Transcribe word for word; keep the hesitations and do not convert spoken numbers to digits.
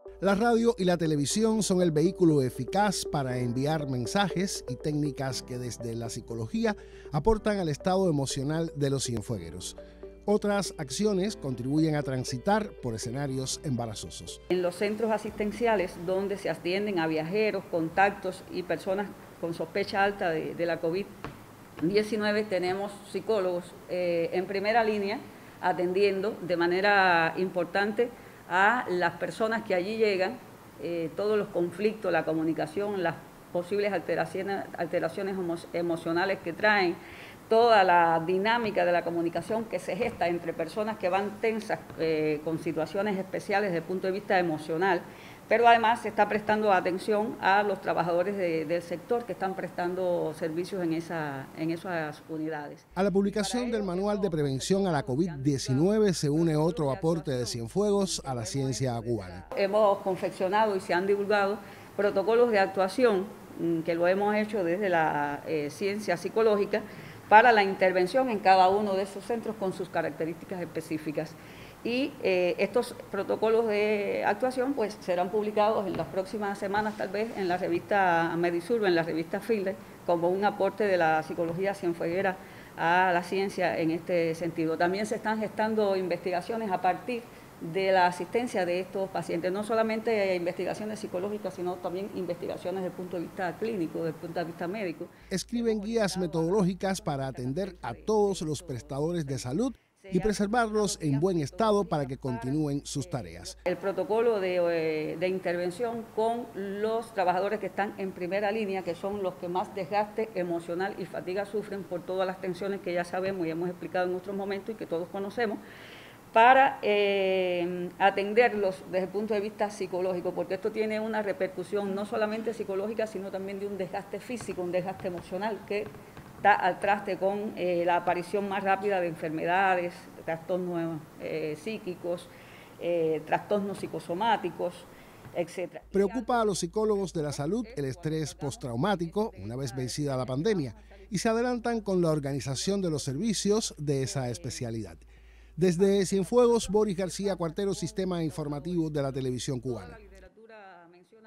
La radio y la televisión son el vehículo eficaz para enviar mensajes y técnicas que desde la psicología aportan al estado emocional de los cienfuegueros. Otras acciones contribuyen a transitar por escenarios embarazosos. En los centros asistenciales donde se atienden a viajeros, contactos y personas con sospecha alta de, de la COVID diecinueve, tenemos psicólogos eh, en primera línea atendiendo de manera importante a las personas que allí llegan, eh, todos los conflictos, la comunicación, las posibles alteraciones, alteraciones emocionales que traen, toda la dinámica de la comunicación que se gesta entre personas que van tensas eh, con situaciones especiales desde el punto de vista emocional, pero además se está prestando atención a los trabajadores de, del sector que están prestando servicios en, esa, en esas unidades. A la publicación del Manual de Prevención a la COVID diecinueve se une otro aporte de Cienfuegos a la ciencia cubana. Hemos confeccionado y se han divulgado protocolos de actuación, que lo hemos hecho desde la eh, ciencia psicológica, para la intervención en cada uno de esos centros con sus características específicas. Y eh, estos protocolos de actuación pues serán publicados en las próximas semanas, tal vez en la revista Medisur o en la revista Fielder, como un aporte de la psicología cienfueguera a la ciencia en este sentido. También se están gestando investigaciones a partir de la asistencia de estos pacientes, no solamente investigaciones psicológicas, sino también investigaciones desde el punto de vista clínico, desde el punto de vista médico. Escriben guías metodológicas para atender a todos los prestadores de salud y preservarlos en buen estado para que continúen sus tareas. El protocolo de, de intervención con los trabajadores que están en primera línea, que son los que más desgaste emocional y fatiga sufren por todas las tensiones que ya sabemos y hemos explicado en otros momentos y que todos conocemos, para eh, atenderlos desde el punto de vista psicológico, porque esto tiene una repercusión no solamente psicológica, sino también de un desgaste físico, un desgaste emocional que está al traste con eh, la aparición más rápida de enfermedades, trastornos eh, psíquicos, eh, trastornos psicosomáticos, etcétera. Preocupa a los psicólogos de la salud el estrés postraumático una vez vencida la pandemia y se adelantan con la organización de los servicios de esa especialidad. Desde Cienfuegos, Boris García Cuartero, Sistema Informativo de la Televisión Cubana.